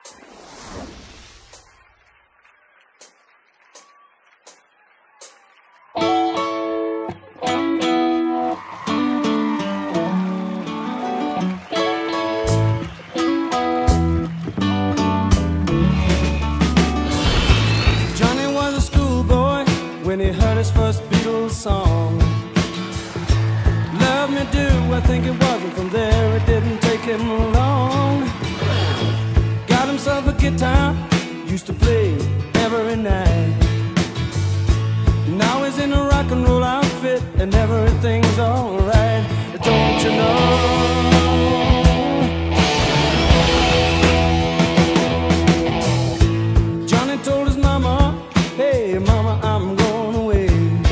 When he heard his first Beatles song, "Love Me Do," I think it was, and from there it didn't take him long. Got himself a guitar, used to play every night. Now he's in a rock and roll outfit, and everything's alright. Don't you know? Johnny told his mama, "Hey mama, I'm going away.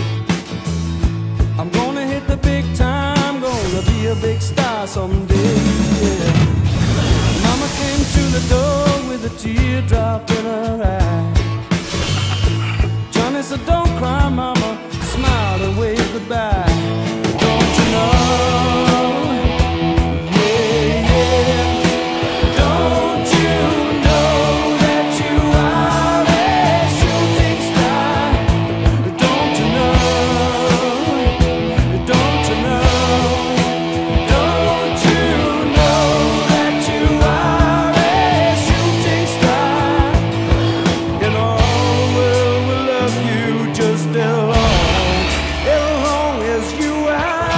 I'm gonna hit the big time, gonna be a big star someday." Yeah. Mama came to the door with a teardrop in her eye. Johnny said, "Don't cry, mama," smiled and waved goodbye. Don't you know? Yeah, yeah. Don't you know that you are a shooting star? Don't you know? Don't you know? Don't you know that you are a shooting star? And all the world will love you just as long as you are.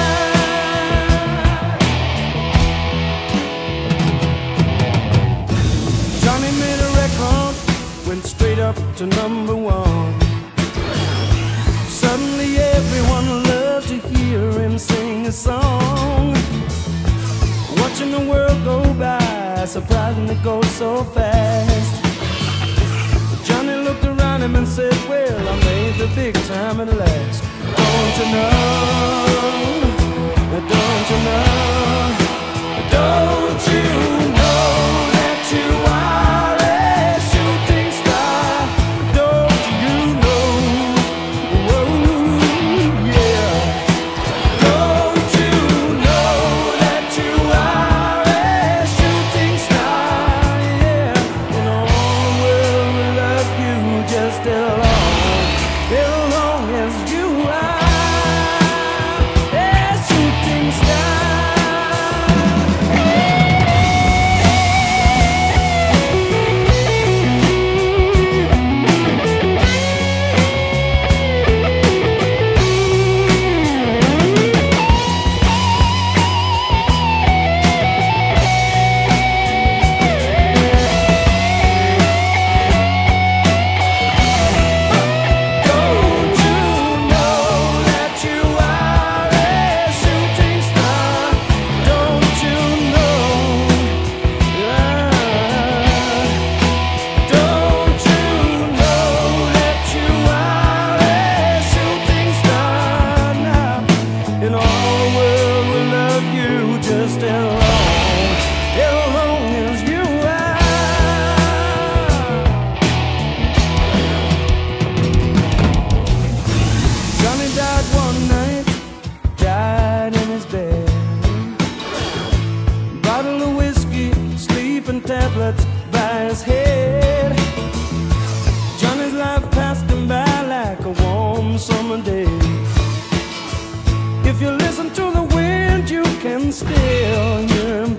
Johnny made a record, went straight up to #1. Suddenly everyone loved to hear him sing a song. Watching the world go by, surprising it goes so fast. Johnny looked around him and said, "Well, I made the big time at last." Don't you know? Don't you know? Don't you know that you are a shooting star? Don't you know? Whoa, yeah. Don't you know that you are a shooting star? Yeah. And all the world will love you just as long as you are a shooting star. Don't you know that you are a shooting star? Don't you know? Don't you know that you are a shooting star now? And all the world will love you just as long as you are. Johnny died one night, died in his bed. Bottle of whiskey, sleeping tablets by his head. Johnny's life passed him by like a warm summer day. If you listen to the wind, you can still hear him